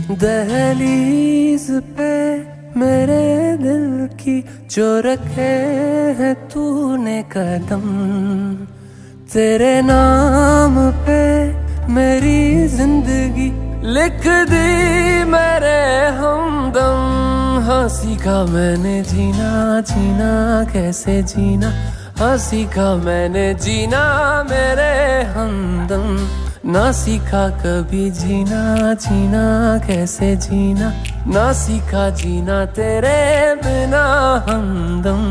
दहलीज पे मेरे दिल की जो रखे है तूने कदम, तेरे नाम पे मेरी जिंदगी लिख दी मेरे हमदम। हाँ सीखा मैंने जीना, जीना कैसे जीना, हाँ सीखा मैंने जीना मेरे हमदम। ना सीखा कभी जीना, जीना कैसे जीना, ना सीखा जीना तेरे बिना हमदम।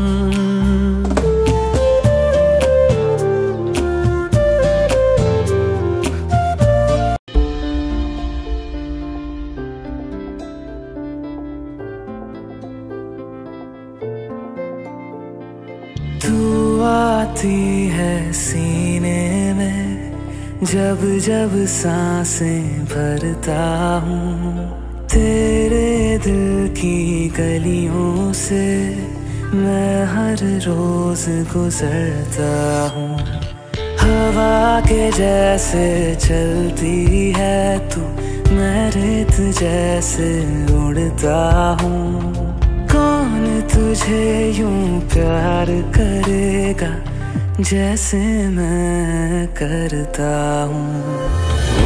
तू आती है सीने में जब जब सांसें भरता हूँ, तेरे दिल की गलियों से मैं हर रोज गुजरता हूँ। हवा के जैसे चलती है तू, मैं रेत जैसे उड़ता हूँ। कौन तुझे यूं प्यार करेगा जैसे मैं करता हूँ।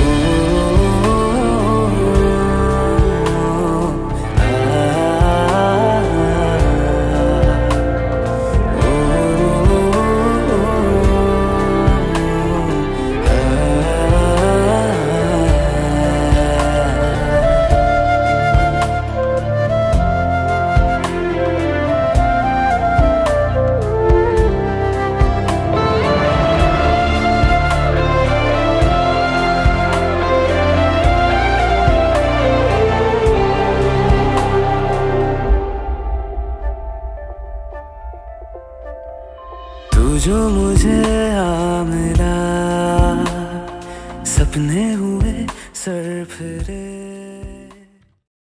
तू जो मुझे आ मिला, सपने हुए सर फिरे।